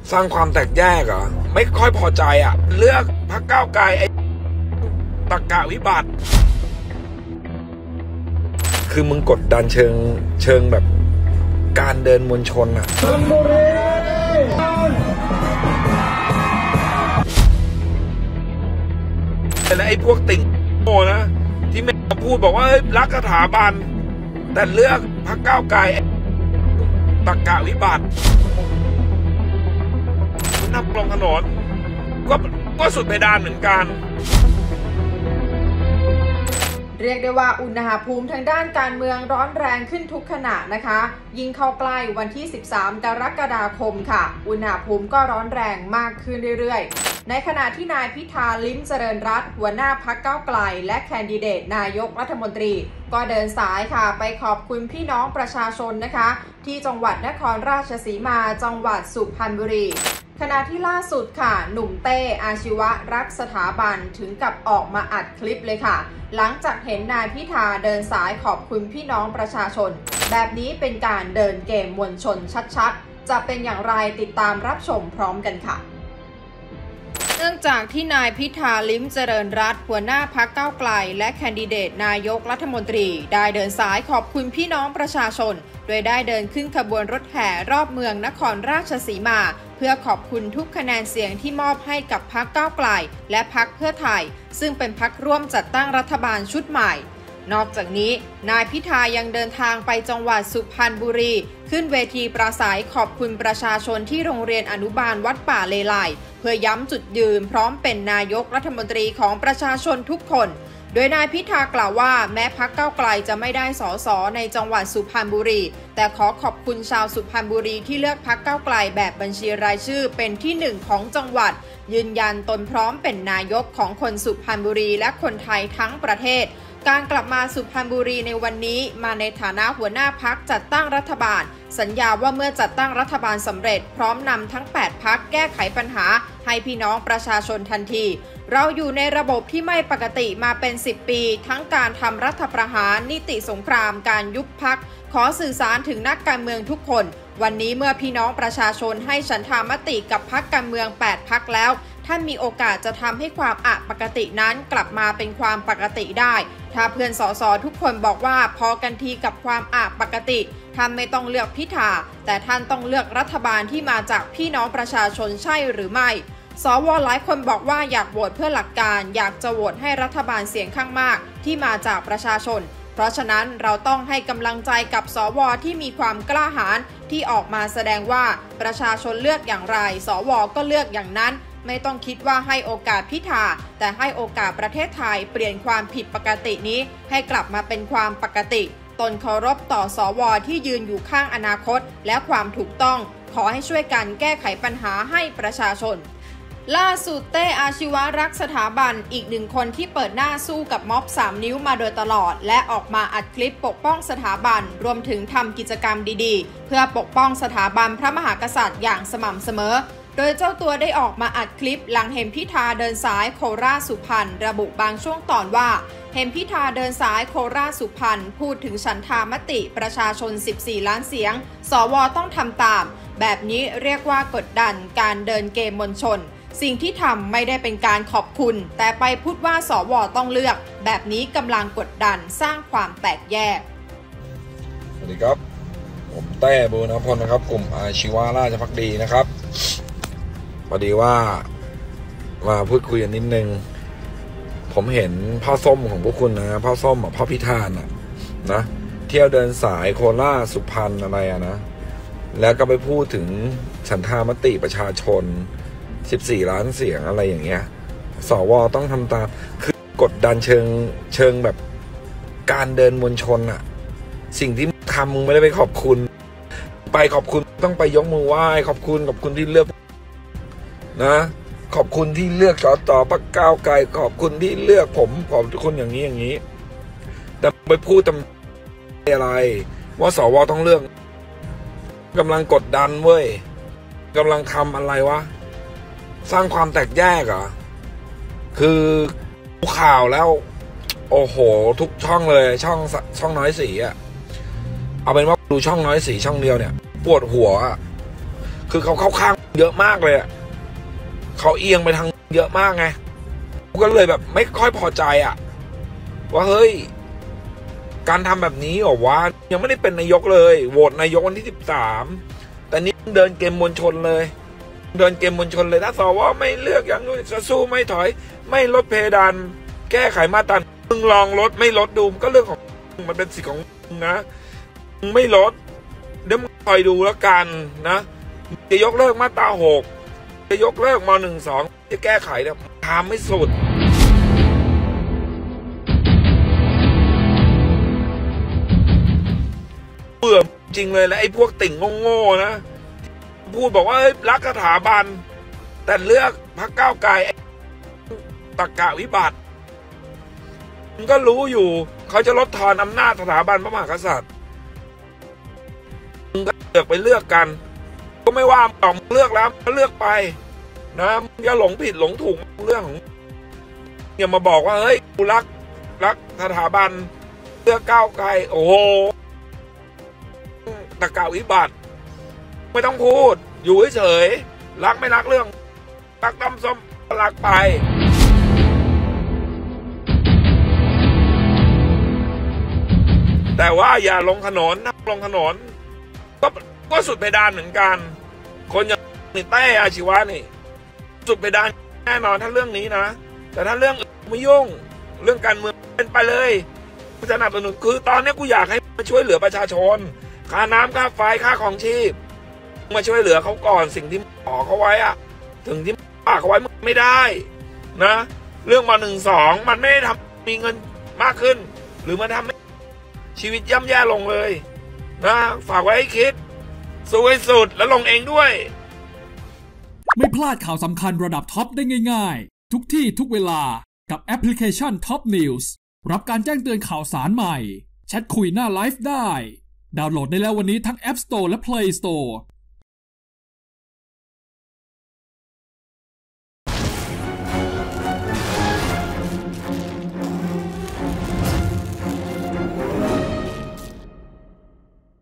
สร้างความแตกแยกเหรอไม่ค่อยพอใจอ่ะเลือกพรรคก้าวไกลไอ้ตรรกะวิบัติคือมึงกดดันเชิงแบบการเดินมวลชนอ่ะและไอ้พวกติ่งโง่นะที่ไม่พูดบอกว่ารักสถาบันแต่เลือกพรรคก้าวไกลตรรกะวิบัตินับลงถนนก็สุดเพดานเหมือนกันเรียกได้ว่าอุณหภูมิทางด้านการเมืองร้อนแรงขึ้นทุกขณะนะคะยิ่งเข้าใกล้วันที่13กรกฎาคมค่ะอุณหภูมิก็ร้อนแรงมากขึ้นเรื่อยๆในขณะที่นายพิธาลิ้มเจริญรัตน์หัวหน้าพรรคก้าวไกลและแคนดิเดตนายกรัฐมนตรีก็เดินสายค่ะไปขอบคุณพี่น้องประชาชนนะคะที่จังหวัดนครราชสีมาจังหวัดสุพรรณบุรีขณะที่ล่าสุดค่ะหนุ่มเต้อาชีวะรักสถาบันถึงกับออกมาอัดคลิปเลยค่ะหลังจากเห็นนายพิธาเดินสายขอบคุณพี่น้องประชาชนแบบนี้เป็นการเดินเกมมวลชนชัดๆจะเป็นอย่างไรติดตามรับชมพร้อมกันค่ะเนื่องจากที่นายพิธาลิ้มเจริญรัตน์หัวหน้าพรรคก้าวไกลและแคนดิเดตนายกรัฐมนตรีได้เดินสายขอบคุณพี่น้องประชาชนโดยได้เดินขึ้นขบวนรถแห่รอบเมืองนครราชสีมาเพื่อขอบคุณทุกคะแนนเสียงที่มอบให้กับพรรคก้าวไกลและพรรคเพื่อไทยซึ่งเป็นพรรคร่วมจัดตั้งรัฐบาลชุดใหม่นอกจากนี้นายพิธายังเดินทางไปจังหวัดสุพรรณบุรีขึ้นเวทีปราศัยขอบคุณประชาชนที่โรงเรียนอนุบาลวัดป่าเลไลเพื่อย้ำจุดยืนพร้อมเป็นนายกรัฐมนตรีของประชาชนทุกคนโดยนายพิธากล่าวว่าแม้พรรคก้าวไกลจะไม่ได้ส.ส.ในจังหวัดสุพรรณบุรีแต่ขอขอบคุณชาวสุพรรณบุรีที่เลือกพรรคก้าวไกลแบบบัญชีรายชื่อเป็นที่1ของจังหวัดยืนยันตนพร้อมเป็นนายกของคนสุพรรณบุรีและคนไทยทั้งประเทศการกลับมาสุพรรณบุรีในวันนี้มาในฐานะหัวหน้าพรรคจัดตั้งรัฐบาลสัญญาว่าเมื่อจัดตั้งรัฐบาลสำเร็จพร้อมนำทั้ง8พรรคแก้ไขปัญหาให้พี่น้องประชาชนทันทีเราอยู่ในระบบที่ไม่ปกติมาเป็น10ปีทั้งการทำรัฐประหารนิติสงครามการยุบพรรคขอสื่อสารถึงนักการเมืองทุกคนวันนี้เมื่อพี่น้องประชาชนให้ฉันทามติกับพรรคการเมือง8พรรคแล้วท่านมีโอกาสจะทำให้ความปกตินั้นกลับมาเป็นความปกติได้ถ้าเพื่อนส.ส.ทุกคนบอกว่าพอกันทีกับความปกติท่านไม่ต้องเลือกพิธาแต่ท่านต้องเลือกรัฐบาลที่มาจากพี่น้องประชาชนใช่หรือไม่สว.หลายคนบอกว่าอยากโหวตเพื่อหลักการอยากจะโหวตให้รัฐบาลเสียงข้างมากที่มาจากประชาชนเพราะฉะนั้นเราต้องให้กำลังใจกับสว.ที่มีความกล้าหาญที่ออกมาแสดงว่าประชาชนเลือกอย่างไรสว.ก็เลือกอย่างนั้นไม่ต้องคิดว่าให้โอกาสพิธาแต่ให้โอกาสประเทศไทยเปลี่ยนความผิดปกตินี้ให้กลับมาเป็นความปกติตนเคารพต่อสว.ที่ยืนอยู่ข้างอนาคตและความถูกต้องขอให้ช่วยกันแก้ไขปัญหาให้ประชาชนล่าสุดเต้อาชีวะรักสถาบันอีกหนึ่งคนที่เปิดหน้าสู้กับม็อบ3นิ้วมาโดยตลอดและออกมาอัดคลิปปกป้องสถาบันรวมถึงทำกิจกรรมดีๆเพื่อปกป้องสถาบันพระมหากษัตริย์อย่างสม่ำเสมอโดยเจ้าตัวได้ออกมาอัดคลิปหลังเห็นพิธาเดินสายโคราชสุพรรณระบุบางช่วงตอนว่าเห็นพิธาเดินสายโคราชสุพรรณพูดถึงฉันทามติประชาชน14ล้านเสียงสว.ต้องทำตามแบบนี้เรียกว่ากดดันการเดินเกมมวลชนสิ่งที่ทำไม่ได้เป็นการขอบคุณแต่ไปพูดว่าสว.ต้องเลือกแบบนี้กำลังกดดันสร้างความแตกแยกสวัสดีครับผมเต้บูรณพลนะครับกลุ่มอาชีวะราชภักดีนะครับพอดีว่ามาพูดคุยกันนิดนึงผมเห็นพ่อส้มของพวกคุณนะพ่อส้มพ่อพิธานะเที่ยวเดินสายโคราชสุพรรณอะไรนะแล้วก็ไปพูดถึงฉันทามติประชาชน14ล้านเสียงอะไรอย่างเงี้ยสว.ต้องทำตามคือกดดันเชิงแบบการเดินมวลชนอะสิ่งที่ทำมึงไม่ได้ไปขอบคุณไปขอบคุณต้องไปยกมือไหว้ขอบคุณที่เลือกนะขอบคุณที่เลือกส.ส.พรรคก้าวไกลขอบคุณที่เลือกผมขอบคุณอย่างนี้แต่ไปพูดทำอะไรว่าสว.ต้องเลือกกำลังกดดันเว้ยกำลังทำอะไรวะสร้างความแตกแยกเหรอคือข่าวแล้วโอ้โหทุกช่องเลยช่องน้อยสีอะเอาเป็นว่าดูช่องน้อยสีช่องเดียวเนี่ยปวดหัวคือเขาเข้าข้างเยอะมากเลยเขาเอียงไปทางเยอะมากไงก็เลยแบบไม่ค่อยพอใจว่าเฮ้ยการทำแบบนี้หรอวะยังไม่ได้เป็นนายกเลยโหวตนายกวันที่13แต่นี่เดินเกมมวลชนเลยถ้าสวไม่เลือกอย่างนู้นจะสู้ไม่ถอยไม่ลดเพดานแก้ไขมาตรามึงลองลดไม่ลดดูก็เรื่องของมันเป็นสิทธิ์ของมึงนะมึงไม่ลดเดี๋ยวมึงคอยดูแล้วกันนะจะยกเลิกมาตรา6จะยกเลิกม.12จะแก้ไขเนี่ยทำไม่สุดเบื่อจริงเลยแล้วไอ้พวกติ่งโง่ๆนะพูดบอกว่ารักสถาบันแต่เลือกพรรคก้าวไกลตรรกะวิบัติมันก็รู้อยู่เขาจะลดทอนอำนาจสถาบันพระมหากษัตริย์มึงก็เลือกไปเลือกกันก็ไม่ว่าต่อมึงเลือกแล้วก็เลือกไปนะมึงอย่าหลงผิดหลงถูกเรื่องของอย่ามาบอกว่าเฮ้ยกูรักสถาบันเลือกก้าวไกลโอ้โหตรรกะวิบัติไม่ต้องพูดอยู่เฉยๆรักไม่รักเรื่องรักดำส้มรักไปแต่ว่าอย่าลงถนนก็สุดเพดานเหมือนกันคนอย่างนี่เต้อาชีวะนี่สุดเพดานแน่นอนถ้าเรื่องนี้นะแต่ถ้าเรื่องไม่ยุ่งเรื่องการเมืองเป็นไปเลยกูสนับสนุนคือตอนนี้กูอยากให้มาช่วยเหลือประชาชนค่าน้ำค่าไฟค่าของชีพมาช่วยเหลือเขาก่อนสิ่งที่ขอเขาไว้ถึงที่ฝากเขาไว้ไม่ได้นะเรื่องม.12มันไม่ได้ทำมีเงินมากขึ้นหรือมันทำให้ชีวิตย่ำแย่ลงเลยนะฝากไว้ให้คิดสู้ให้สุดแล้วลงเองด้วยไม่พลาดข่าวสำคัญระดับท็อปได้ง่ายๆทุกที่ทุกเวลากับแอปพลิเคชัน Top News รับการแจ้งเตือนข่าวสารใหม่แชทคุยหน้าไลฟ์ได้ดาวน์โหลดได้แล้ววันนี้ทั้ง App Store และ Play Store